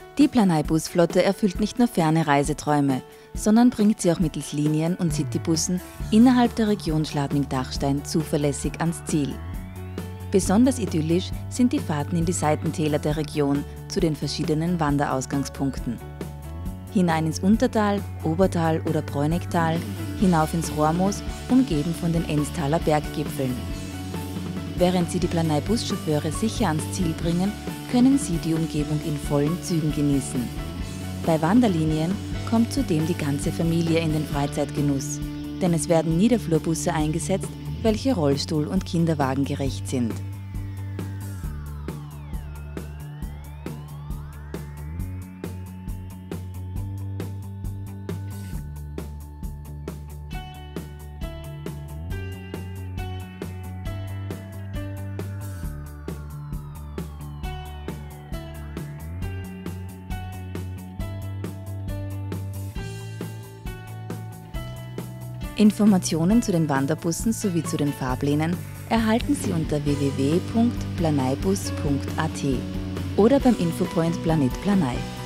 Die Planei-Busflotte erfüllt nicht nur ferne Reiseträume, sondern bringt sie auch mittels Linien- und Citybussen innerhalb der Region Schladming-Dachstein zuverlässig ans Ziel. Besonders idyllisch sind die Fahrten in die Seitentäler der Region zu den verschiedenen Wanderausgangspunkten. Hinein ins Untertal, Obertal oder Bräunigtal, hinauf ins Rohrmoos, umgeben von den Enztaler Berggipfeln. Während sie die Planei-Buschauffeure sicher ans Ziel bringen, können sie die Umgebung in vollen Zügen genießen. Bei Wanderlinien kommt zudem die ganze Familie in den Freizeitgenuss, denn es werden Niederflurbusse eingesetzt, welche Rollstuhl- und Kinderwagengerecht sind. Informationen zu den Wanderbussen sowie zu den Fahrplänen erhalten Sie unter www.planeibus.at oder beim Infopoint Planet Planei.